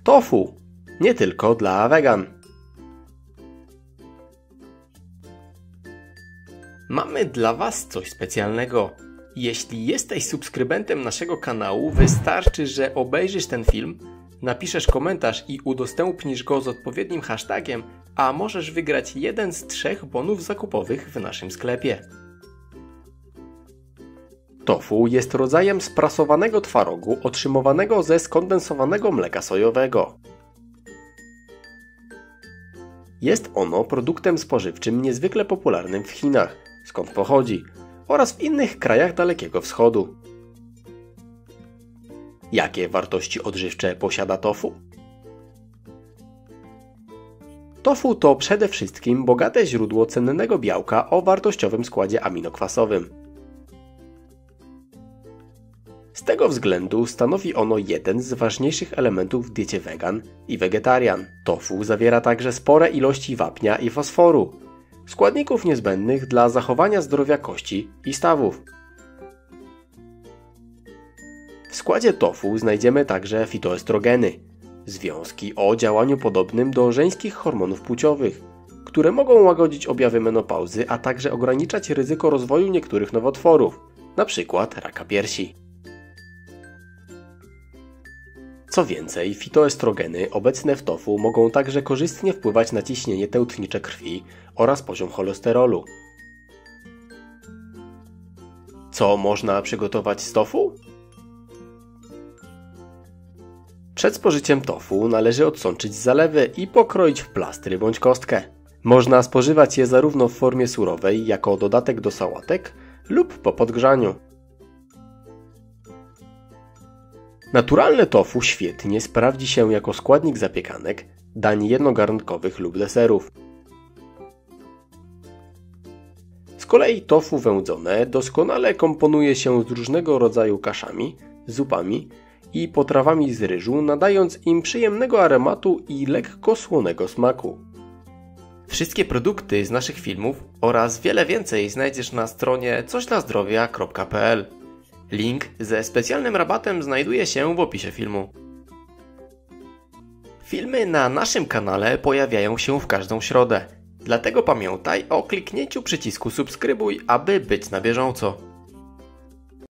Tofu, nie tylko dla wegan. Mamy dla Was coś specjalnego. Jeśli jesteś subskrybentem naszego kanału, wystarczy, że obejrzysz ten film, napiszesz komentarz i udostępnisz go z odpowiednim hashtagiem, a możesz wygrać jeden z 3 bonów zakupowych w naszym sklepie. Tofu jest rodzajem sprasowanego twarogu otrzymywanego ze skondensowanego mleka sojowego. Jest ono produktem spożywczym niezwykle popularnym w Chinach, skąd pochodzi, oraz w innych krajach Dalekiego Wschodu. Jakie wartości odżywcze posiada tofu? Tofu to przede wszystkim bogate źródło cennego białka o wartościowym składzie aminokwasowym. Z tego względu stanowi ono jeden z ważniejszych elementów w diecie wegan i wegetarian. Tofu zawiera także spore ilości wapnia i fosforu, składników niezbędnych dla zachowania zdrowia kości i stawów. W składzie tofu znajdziemy także fitoestrogeny, związki o działaniu podobnym do żeńskich hormonów płciowych, które mogą łagodzić objawy menopauzy, a także ograniczać ryzyko rozwoju niektórych nowotworów, np. raka piersi. Co więcej, fitoestrogeny obecne w tofu mogą także korzystnie wpływać na ciśnienie tętnicze krwi oraz poziom cholesterolu. Co można przygotować z tofu? Przed spożyciem tofu należy odsączyć zalewy i pokroić w plastry bądź kostkę. Można spożywać je zarówno w formie surowej, jako dodatek do sałatek, lub po podgrzaniu. Naturalne tofu świetnie sprawdzi się jako składnik zapiekanek, dań jednogarnkowych lub deserów. Z kolei tofu wędzone doskonale komponuje się z różnego rodzaju kaszami, zupami i potrawami z ryżu, nadając im przyjemnego aromatu i lekko słonego smaku. Wszystkie produkty z naszych filmów oraz wiele więcej znajdziesz na stronie cośdlazdrowia.pl. Link ze specjalnym rabatem znajduje się w opisie filmu. Filmy na naszym kanale pojawiają się w każdą środę, dlatego pamiętaj o kliknięciu przycisku subskrybuj, aby być na bieżąco.